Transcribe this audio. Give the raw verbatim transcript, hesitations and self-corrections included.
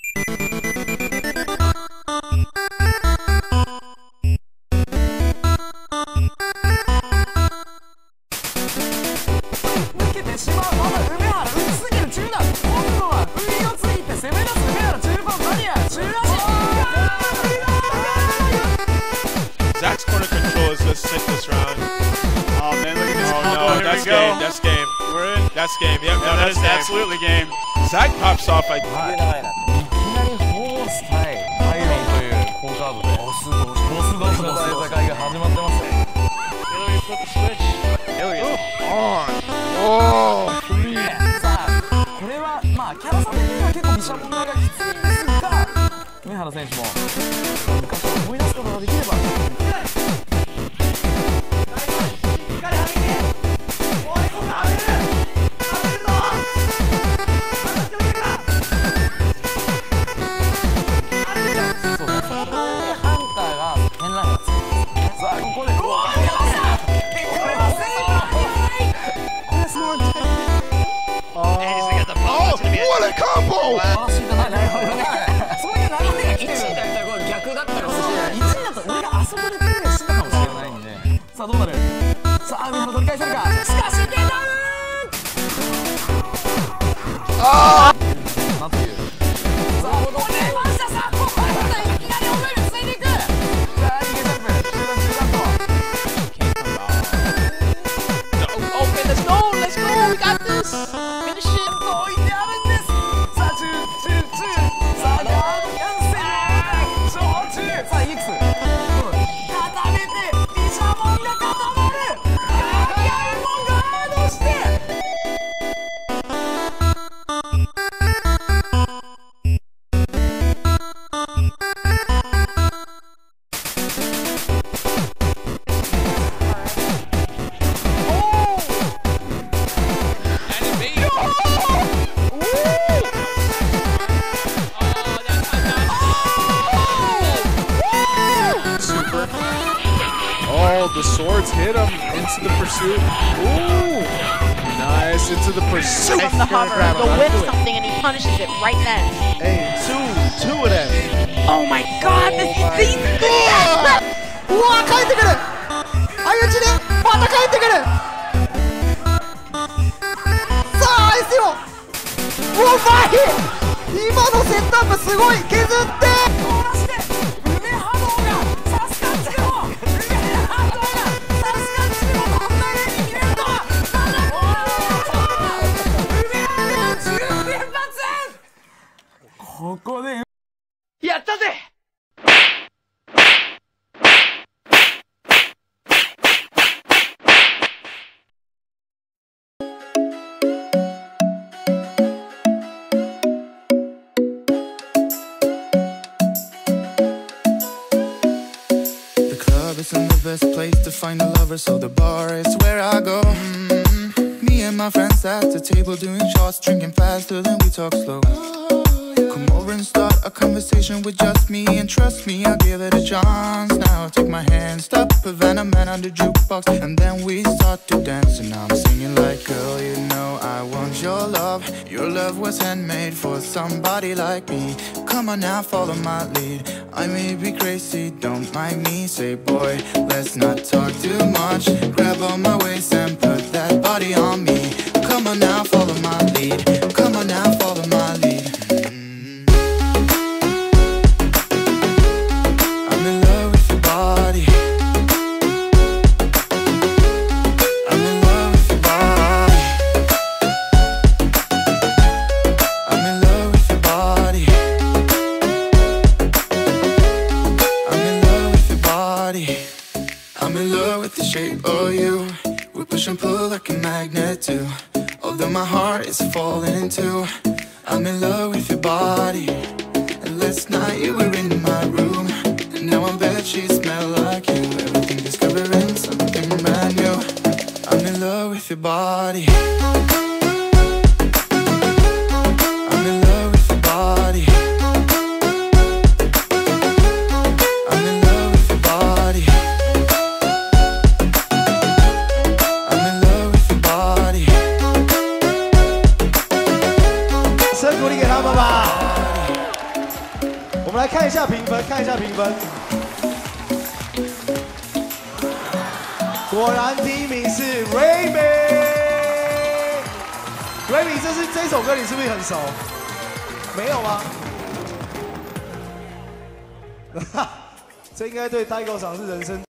抜けてしまうまだ梅原打ちすぎる中段。今度は不意をついて攻め出す梅原中盤バリア中足。 Zach's corner control is just sick this round. Oh man, look at this Oh combo. no, Here that's we go. game. That's game. We're in. That's game. Yep, no, Yeah, that's that's game. absolutely game. Zach pops off like. いきなりフォース対アイロンという好カードでボス同士ボス同士の戦いが始まってますよ。 Hillary flip the switch. Hillary on. Oh, free. さあこれはまあキャラ差的には結構毘沙門がきついんですが、梅原選手も昔を思い出すことができれば。 What a combo! そういう流れが来てるんだよ。逆だったかもしれない。いちいだと俺があそこでプレイしてたかもしれないんで。さあどうなる。さあ梅原取り返せるか。しかし出たる。ああ。なんていう。さあここでましたさあここからいきなりオメルついていく。さあ逃げジャンプ中段中段と。 Okay, let's go. Let's go. We got this. Finish it. 置いてあるんです。さあ中中中。さあガードキャンセル。小中。さあイエックス。固めて毘沙門が固まる。ガーディアンもガードして。 Oh, the swords hit him into the pursuit. Ooh, nice into the pursuit. From the hover, the whip something, and he punishes it right then. Hey, two, two of them. Oh my God! This is these. うわ帰ってくる相打ちでまた帰ってくるさあアイスようわうまい今のセットアップすごい削って梅波動がサスカチュウを梅波動がサスカチュウをこんな風に決めるとはただ梅波動じゅう連発ここでやったぜ。 Isn't the best place to find a lover, so the bar is where I go. Mm-hmm. Me and my friends at the table doing shots, drinking faster than we talk slow. Come over and start a conversation with just me, and trust me, I'll give it a chance. Now take my hand, stop a Venom Man on the jukebox, and then we start to dance. And I'm singing like, girl, you know I want your love. Your love was handmade for somebody like me. Come on now, follow my lead. I may be crazy, don't mind me. Say, boy, let's not talk too much. Grab on my waist and put that body on me. Come on now, follow my lead. Come on now, follow my lead. Mm-hmm. I'm in love with your body. I'm in love with your body. I'm in love with your body. I'm in love with your body. I'm in love with the shape of you. We push and pull like a magnet too. Although my heart is falling too. I'm in love with your body. And last night you were in my room, and now I'm bed sheets smell like you. Everything discovering something brand new. I'm in love with your body. I'm in love with your body. I'm in love with your body. I'm in love with your body. Sakoにゲラママ我们来看一下评分，看一下评分。果然第一名是 Remy。Remy， 这是这首歌你是不是很熟？没有吗？这应该对 Daigo 赏是人生。